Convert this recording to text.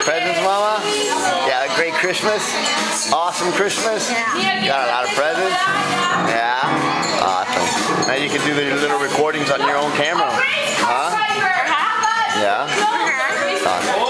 Presents, Mama? Yeah, great Christmas? Awesome Christmas? Yeah. Got a lot of presents? Yeah? Awesome. Now you can do the little recordings on your own camera. Huh? Yeah? Uh-huh. Awesome.